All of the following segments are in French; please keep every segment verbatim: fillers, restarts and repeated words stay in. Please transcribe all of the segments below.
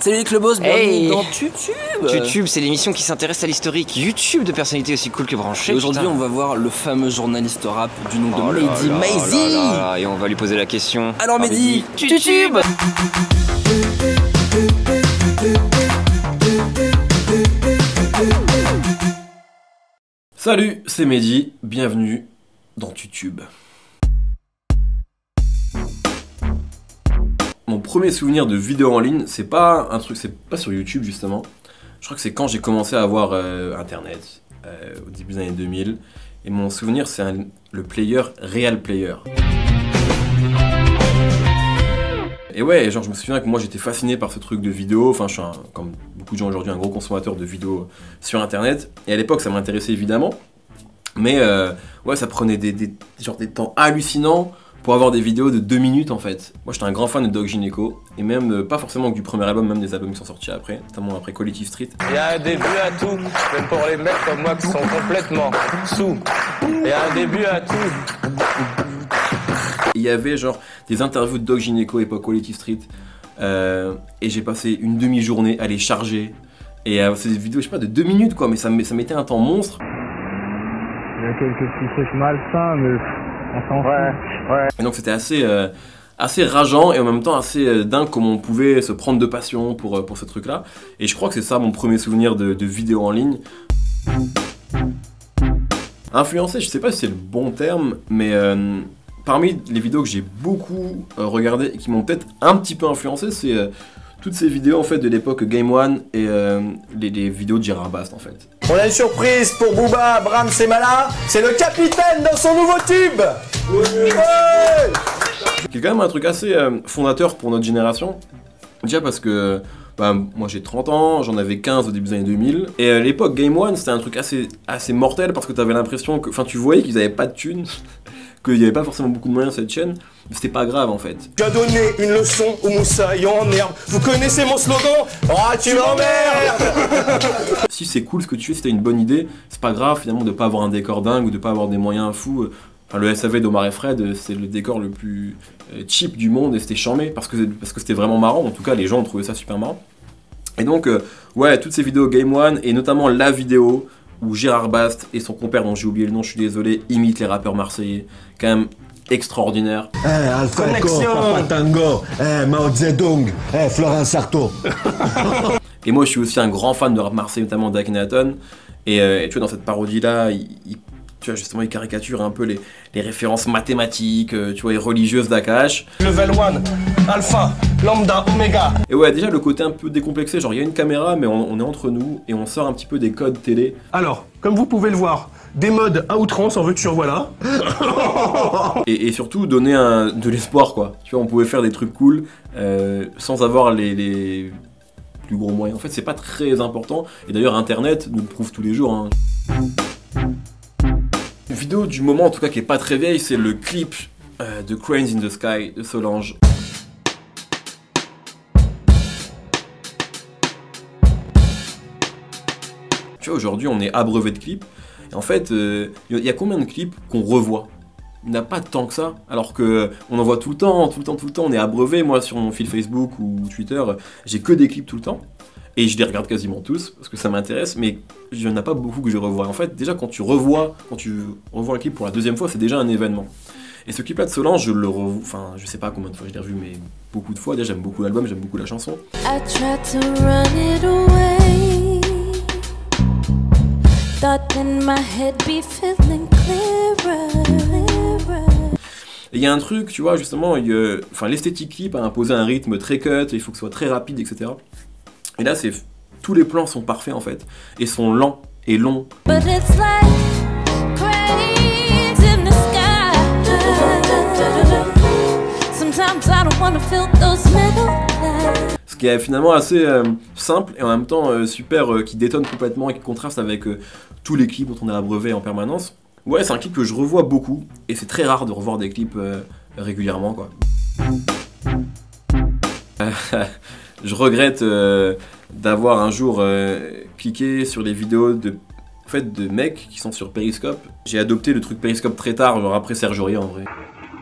Salut les Clubos, bienvenue Hey dans YouTube. YouTube, c'est l'émission qui s'intéresse à l'historique YouTube de personnalités aussi cool que branchées. Et aujourd'hui, putain. on va voir le fameux journaliste rap du nom de Oh là Mehdi là Maizy. là là, et on va lui poser la question. Alors Mehdi, YouTube. Salut, c'est Mehdi, bienvenue dans YouTube. Mon premier souvenir de vidéo en ligne, c'est pas un truc, c'est pas sur YouTube justement. Je crois que c'est quand j'ai commencé à avoir euh, internet, euh, au début des années deux mille. Et mon souvenir, c'est un- le player Real Player. Et ouais, genre je me souviens que moi j'étais fasciné par ce truc de vidéo, enfin je suis un, comme beaucoup de gens aujourd'hui un gros consommateur de vidéos sur internet, et à l'époque ça m'intéressait évidemment, mais euh, ouais ça prenait des, des, genre des temps hallucinants pour avoir des vidéos de deux minutes en fait. Moi j'étais un grand fan de Doc Gynéco, et même euh, pas forcément du premier album, même des albums qui sont sortis après, notamment après Collective Street. Il y a un début à tout, même pour les mecs comme moi qui sont complètement sous. Il y a un début à tout. Il y avait genre des interviews de Doc Gynéco époque Collective Street, euh, et j'ai passé une demi-journée à les charger, et euh, c'est des vidéos je sais pas de deux minutes quoi, mais ça, me- ça mettait un temps monstre. Il y a quelques petits trucs malsains, mais on s'en fout. Et donc c'était assez, euh, assez rageant et en même temps assez euh, dingue comment on pouvait se prendre de passion pour, euh, pour ce truc-là. Et je crois que c'est ça mon premier souvenir de, de vidéo en ligne. Influencé, je sais pas si c'est le bon terme, mais euh, parmi les vidéos que j'ai beaucoup euh, regardées et qui m'ont peut-être un petit peu influencé, c'est euh, toutes ces vidéos en fait de l'époque Game One et euh, les, les vidéos de Gérard Bast en fait. On a une surprise pour Booba, Brahms et Mala, c'est le capitaine dans son nouveau tube. Ouais. Qui est quand même un truc assez euh, fondateur pour notre génération. Déjà parce que bah, moi j'ai trente ans, j'en avais quinze au début des années deux mille. Et à l'époque Game One c'était un truc assez, assez mortel parce que t'avais l'impression que. Enfin tu voyais qu'ils avaient pas de thunes, qu'il y avait pas forcément beaucoup de moyens sur cette chaîne, mais c'était pas grave en fait. Tu as donné une leçon aux moussaillons en herbe. Vous connaissez mon slogan? Oh tu m'emmerdes. Si c'est cool ce que tu fais, si t'as une bonne idée, c'est pas grave finalement de pas avoir un décor dingue ou de pas avoir des moyens fous. Enfin, le S A V d'Omar et Fred, c'est le décor le plus euh, cheap du monde et c'était charmé parce que parce que c'était vraiment marrant. En tout cas, les gens ont trouvé ça super marrant. Et donc, euh, ouais, toutes ces vidéos Game One et notamment la vidéo où Gérard Bast et son compère dont j'ai oublié le nom, je suis désolé, imitent les rappeurs marseillais, quand même extraordinaire. Eh, Alpha Echo, Connexion. Papa Tango, eh, Mao Zedong, eh, Florence Artaud. Et moi, je suis aussi un grand fan de rap marseillais, notamment d'Akhenaton. Et, euh, et tu vois, dans cette parodie-là, il, il- tu vois, justement, il caricature un peu les, les références mathématiques, euh, tu vois, et religieuses d'Akash. Level one, Alpha, Lambda, Omega. Et ouais, déjà, le côté un peu décomplexé, genre, il y a une caméra, mais on, on est entre nous, et on sort un petit peu des codes télé. Alors, comme vous pouvez le voir, des modes à outrance en veux tu voilà. Et, et surtout, donner un, de l'espoir, quoi. Tu vois, on pouvait faire des trucs cool, euh, sans avoir les, les plus gros moyens. En fait, c'est pas très important. Et d'ailleurs, Internet nous le prouve tous les jours, hein. Une vidéo du moment, en tout cas, qui est pas très vieille, c'est le clip euh, de Cranes in the Sky de Solange. Tu vois, aujourd'hui, on est abreuvé de clips. Et en fait, il y a combien de clips qu'on revoit? Il n'y en a pas tant que ça, alors que on en voit tout le temps, tout le temps, tout le temps. On est abreuvé. Moi, sur mon fil Facebook ou Twitter, j'ai que des clips tout le temps. Et je les regarde quasiment tous, parce que ça m'intéresse, mais il n'y en a pas beaucoup que je revois. En fait, déjà, quand tu revois, quand tu revois un clip pour la deuxième fois, c'est déjà un événement. Et ce clip-là de Solange, je le revois, enfin, je sais pas combien de fois je l'ai revu, mais beaucoup de fois. Déjà, j'aime beaucoup l'album, j'aime beaucoup la chanson. I tried to run it away. Thought in my head be feeling clearer, clearer. Et il y a un truc, tu vois, justement, il y a- enfin, l'esthétique clip a imposé un rythme très cut, il faut que ce soit très rapide, et cetera. Et là, c'est tous les plans sont parfaits en fait, et sont lents et longs. But it's like cranes in the sky. Sometimes I don't wanna feel those middle lights. Ce qui est finalement assez euh, simple et en même temps euh, super, euh, qui détonne complètement et qui contraste avec euh, tous les clips dont on est abreuvé en permanence. Ouais, c'est un clip que je revois beaucoup, et c'est très rare de revoir des clips euh, régulièrement, quoi. Je regrette euh, d'avoir un jour euh, cliqué sur les vidéos de, en fait, de mecs qui sont sur Periscope. J'ai adopté le truc Periscope très tard, genre après Serge Aurier en vrai.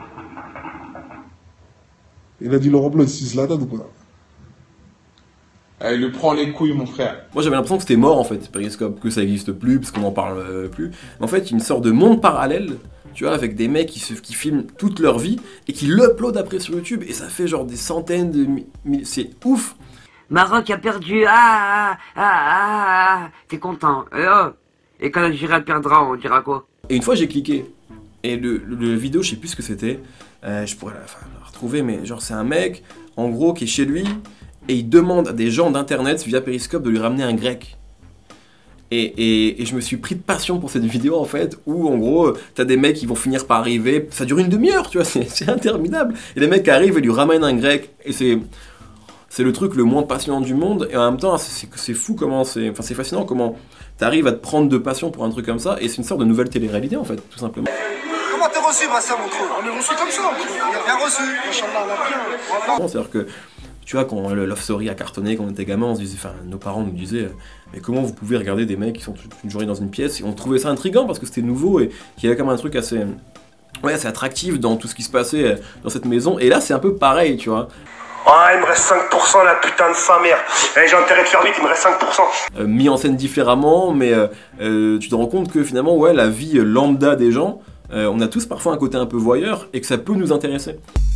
Il a dit Laurent Blanc, il se la tête ou pas? Euh, il le prend les couilles, mon frère. Moi j'avais l'impression que c'était mort en fait, Periscope, que ça n'existe plus, parce qu'on n'en parle euh, plus. Mais en fait, il y a une sorte de monde parallèle, tu vois, avec des mecs qui, se, qui filment toute leur vie et qui l'uploadent après sur YouTube, et ça fait genre des centaines de mille. C'est ouf! Maroc a perdu, ah, ah, ah, ah, ah. T'es content, et, oh. Et quand l'Algérie perdra, on dira quoi? Et une fois j'ai cliqué, et le, le, le vidéo, je sais plus ce que c'était, euh, je pourrais la, enfin, la retrouver, mais genre c'est un mec, en gros, qui est chez lui, et il demande à des gens d'internet via Periscope de lui ramener un grec. Et, et, et je me suis pris de passion pour cette vidéo en fait, où en gros, t'as des mecs qui vont finir par arriver, ça dure une demi-heure, tu vois, c'est interminable. Et les mecs arrivent et lui ramènent un grec, et c'est... C'est le truc le moins passionnant du monde, et en même temps, c'est fou comment c'est... Enfin, c'est fascinant comment t'arrives à te prendre de passion pour un truc comme ça, et c'est une sorte de nouvelle télé-réalité, en fait, tout simplement. Comment t'es reçu, Brassa, mon trou? On est reçu comme ça, on est bien reçu. Inch'Allah, on a bien. C'est-à-dire que, tu vois, quand le Love Story a cartonné, quand on était gamin, on se disait... Enfin, nos parents nous disaient, mais comment vous pouvez regarder des mecs qui sont toute une journée dans une pièce? Et on trouvait ça intriguant, parce que c'était nouveau, et qu'il y avait comme un truc assez... Ouais, c'est attractif dans tout ce qui se passait dans cette maison, et là, c'est un peu pareil, tu vois. Ah, il me reste cinq pour cent, la putain de sa mère. Eh, j'ai intérêt de faire vite, il me reste cinq pour cent. Euh, mis en scène différemment, mais euh, euh, tu te rends compte que finalement, ouais, la vie lambda des gens, euh, on a tous parfois un côté un peu voyeur, et que ça peut nous intéresser.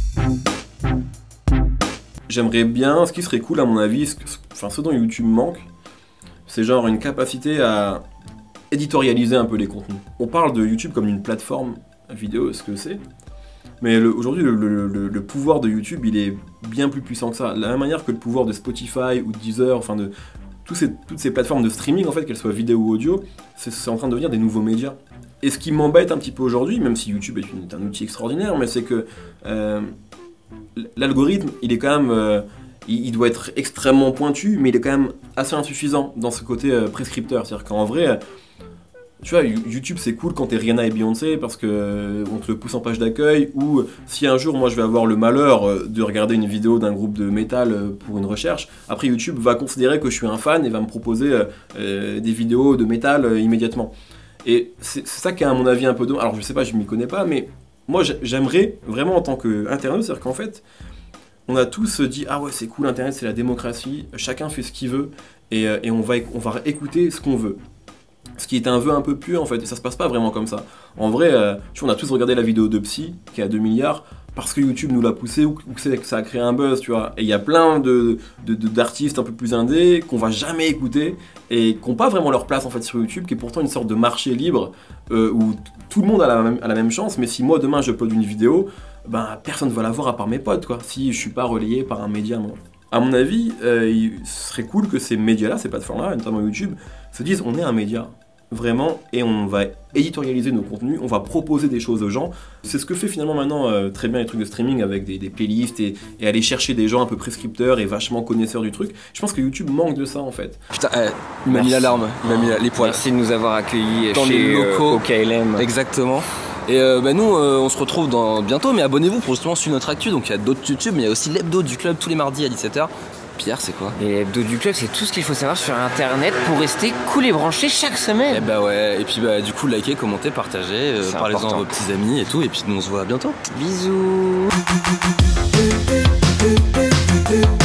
J'aimerais bien, ce qui serait cool à mon avis, ce, enfin, ce dont YouTube manque, c'est genre une capacité à éditorialiser un peu les contenus. On parle de YouTube comme une plateforme vidéo, ce que c'est. Mais aujourd'hui, le, le, le, le pouvoir de YouTube, il est bien plus puissant que ça. De la même manière que le pouvoir de Spotify ou de Deezer, enfin de tous ces, toutes ces plateformes de streaming, en fait, qu'elles soient vidéo ou audio, c'est en train de devenir des nouveaux médias. Et ce qui m'embête un petit peu aujourd'hui, même si YouTube est, une, est un outil extraordinaire, mais c'est que euh, l'algorithme, il est quand même... Euh, il, il doit être extrêmement pointu, mais il est quand même assez insuffisant dans ce côté euh, prescripteur. C'est-à-dire qu'en vrai... Euh, Tu vois, YouTube c'est cool quand t'es Rihanna et Beyoncé parce que euh, on te le pousse en page d'accueil, ou euh, si un jour moi je vais avoir le malheur euh, de regarder une vidéo d'un groupe de métal euh, pour une recherche, après YouTube va considérer que je suis un fan et va me proposer euh, euh, des vidéos de métal euh, immédiatement. Et c'est ça qui est à mon avis un peu dommage. Alors je sais pas, je m'y connais pas, mais moi j'aimerais vraiment en tant qu'internaute, c'est-à-dire qu'en fait, on a tous dit ah ouais c'est cool Internet, c'est la démocratie, chacun fait ce qu'il veut et, euh, et on, va, on va écouter ce qu'on veut. Ce qui est un vœu un peu pieux en fait, et ça se passe pas vraiment comme ça. En vrai, euh, tu vois, on a tous regardé la vidéo de Psy, qui a deux milliards, parce que YouTube nous l'a poussé, ou, ou que ça a créé un buzz, tu vois. Et il y a plein de, de, de, d'artistes un peu plus indés, qu'on va jamais écouter, et qui n'ont pas vraiment leur place en fait sur YouTube, qui est pourtant une sorte de marché libre, euh, où tout le monde a la, même, a la même chance, mais si moi demain j'upload une vidéo, ben personne ne va la voir à part mes potes, quoi, si je suis pas relayé par un média, non. À mon avis, euh, il serait cool que ces médias-là, ces plateformes-là, notamment YouTube, se disent on est un média. Vraiment, et on va éditorialiser nos contenus, on va proposer des choses aux gens. C'est ce que fait finalement maintenant euh, très bien les trucs de streaming avec des, des playlists et, et aller chercher des gens un peu prescripteurs et vachement connaisseurs du truc. Je pense que YouTube manque de ça en fait. Putain, eh, il m'a mis l'alarme, il m'a mis la, les poils. Merci de nous avoir accueillis dans chez les locaux euh, au K L M. Exactement. Et euh, bah nous, euh, on se retrouve dans, bientôt, mais abonnez-vous pour justement suivre notre actu. Donc il y a d'autres YouTube, mais il y a aussi l'hebdo du club tous les mardis à dix-sept heures. Pierre, c'est quoi? Et l'hebdo du club, c'est tout ce qu'il faut savoir sur internet pour rester cool et branché chaque semaine. Et bah ouais, et puis bah du coup, likez, commentez, partagez, euh, parlez-en à vos petits amis et tout, et puis nous on se voit bientôt. Bisous.